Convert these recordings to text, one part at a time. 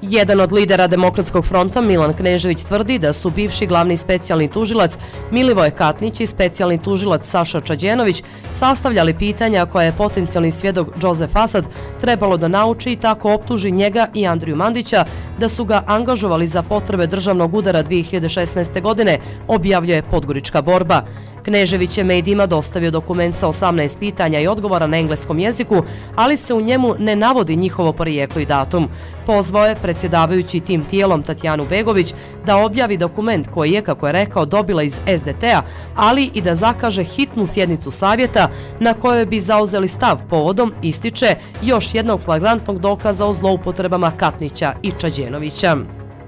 Jedan od lidera Demokratskog fronta, Milan Knežević, tvrdi da su bivši glavni specijalni tužilac Milivoje Katnić i specijalni tužilac Saša Čađenović sastavljali pitanja koja je potencijalni svjedok Džozef Asad trebalo da nauči i tako optuži njega i Andriju Mandića da su ga angažovali za potrebe državnog udara 2016. godine, objavljuje Podgorička borba. Knežević je medijima dostavio dokument sa 18 pitanja i odgovora na engleskom jeziku, ali se u njemu ne navodi njihovo porijeklo i datum. Pozvao je predsjedavajući tim tijelom Tatjanu Begović da objavi dokument koji je, kako je rekao, dobila iz SDT-a, ali i da zakaže hitnu sjednicu savjeta na kojoj bi zauzeli stav povodom, ističe, još jednog flagrantnog dokaza o zloupotrebama Katnića i Čađenovića.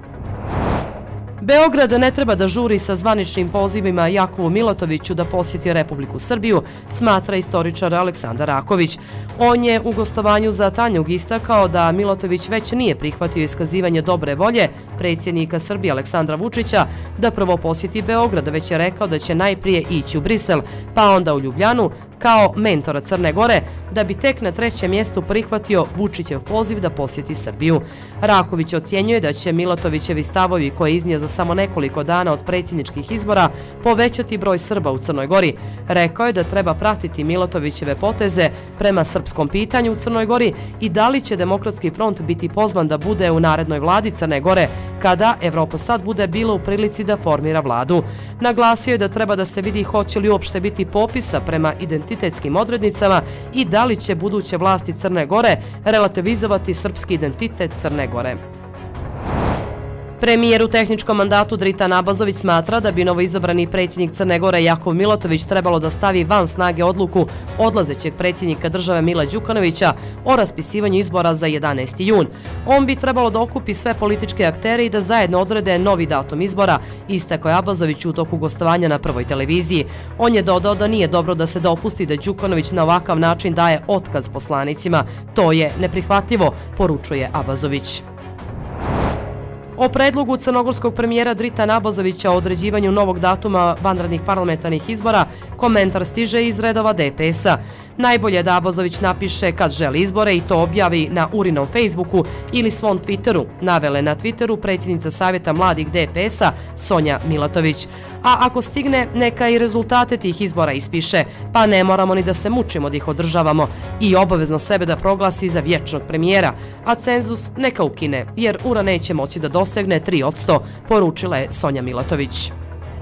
Beograd ne treba da žuri sa zvaničnim pozivima Jakovu Milatoviću da posjeti Republiku Srbiju, smatra istoričar Aleksandar Raković. On je u gostovanju za Tanjug istakao da Milatović već nije prihvatio iskazivanje dobre volje predsjednika Srbije Aleksandra Vučića da prvo posjeti Beograd, već je rekao da će najprije ići u Brisel, pa onda u Ljubljanu, kao mentora Crne Gore, da bi tek na trećem mjestu prihvatio Vučićev poziv da posjeti Srbiju. Raković ocjenjuje da će Milatovićevi stavovi koje je iznio za samo nekoliko dana od predsjedničkih izbora povećati broj Srba u Crnoj Gori. Rekao je da treba pratiti Milatovićeve poteze prema srpskom pitanju u Crnoj Gori i da li će Demokratski front biti pozvan da bude u narednoj vladi Crne Gore kada Evropa sad bude bila u prilici da formira vladu. Naglasio je da treba da se vidi hoće li uopšte biti popisa prema identitetskim odrednicama i da li će buduće vlasti Crne Gore relativizovati srpski identitet Crne Gore. Premijer u tehničkom mandatu Dritan Abazović smatra da bi novoizabrani predsjednik Crne Gore Jakov Milatović trebalo da stavi van snage odluku odlazećeg predsjednika države Mila Đukanovića o raspisivanju izbora za 11. jun. On bi trebalo da okupi sve političke aktere i da zajedno odrede novi datum izbora, istakao je Abazović u toku gostovanja na Prvoj televiziji. On je dodao da nije dobro da se dopusti da Đukanović na ovakav način daje otkaz poslanicima. To je neprihvatljivo, poručuje Abazović. O predlogu crnogorskog premijera Dritana Abazovića o određivanju novog datuma vanrednih parlamentarnih izbora komentar stiže iz redova DPS-a. Najbolje da Abazović napiše kad želi izbore i to objavi na Urinom Facebooku ili svom Twitteru, navele na Twitteru predsjednica Savjeta mladih DPS-a Sonja Milatović. A ako stigne, neka i rezultate tih izbora ispiše, pa ne moramo ni da se mučimo da ih održavamo, i obavezno sebe da proglasi za vječnog premijera, a cenzus neka ukine, jer URA neće moći da dosegne 3%, poručila je Sonja Milatović.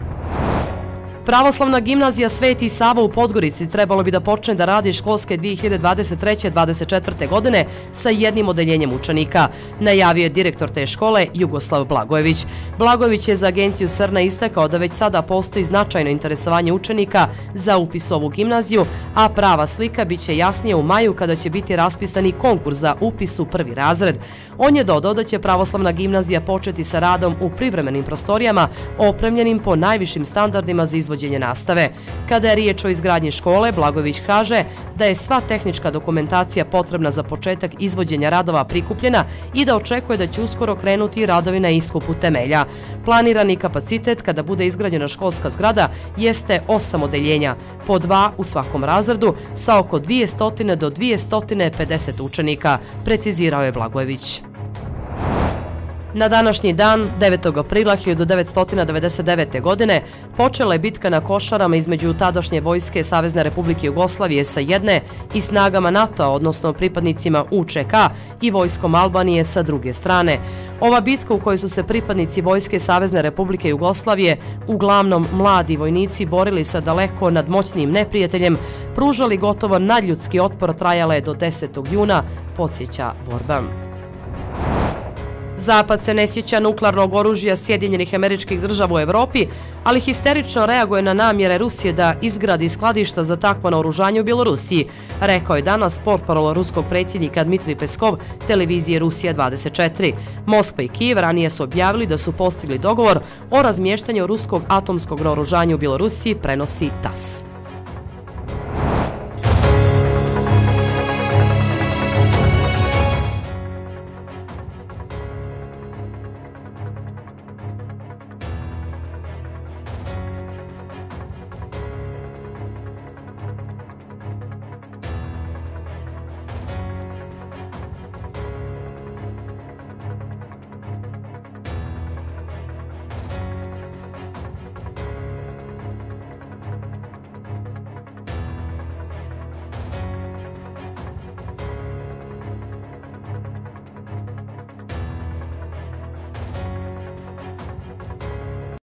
Pravoslavna gimnazija Sveti Sava u Podgorici trebalo bi da počne da radi školske 2023-2024. godine sa jednim odeljenjem učenika, najavio je direktor te škole Jugoslav Blagojević. Blagojević je za agenciju Srna istakao da već sada postoji značajno interesovanje učenika za upis u ovu gimnaziju, a prava slika biće jasnije u maju kada će biti raspisani konkurs za upis u prvi razred. On je dodao da će Pravoslavna gimnazija početi sa radom u privremenim prostorijama opremljenim po najvišim standardima za izvođenje nastave. Kada je riječ o izgradnji škole, Blagojević kaže da je sva tehnička dokumentacija potrebna za početak izvođenja radova prikupljena i da očekuje da će uskoro krenuti radovi na iskopu temelja. Planirani kapacitet kada bude izgrađena školska zgrada jeste 8 odeljenja, po 2 u svakom razredu, sa oko 200 do 250 učenika, precizirao je Blagojević. Na današnji dan, 9. aprila 1999. godine, počela je bitka na Košarama između tadašnje vojske Savezne Republike Jugoslavije sa jedne i snagama NATO-a, odnosno pripadnicima UČK i vojskom Albanije sa druge strane. Ova bitka u kojoj su se pripadnici vojske Savezne Republike Jugoslavije, uglavnom mladi vojnici, borili sa daleko nadmoćnijim neprijateljem, pružali gotovo nadljudski otpor, trajala je do 10. juna, podsjeća borba. Zapad se ne sjeća nuklearnog oružja Sjedinjenih Američkih Država u Evropi, ali histerično reaguje na namjere Rusije da izgradi skladišta za takvo naoružanje u Bjelorusiji, rekao je danas portparol ruskog predsjednika Dmitrij Peskov televizije Rusija 24. Moskva i Kijev ranije su objavili da su postigli dogovor o razmještanju ruskog atomskog naoružanja u Bjelorusiji, prenosi TASS.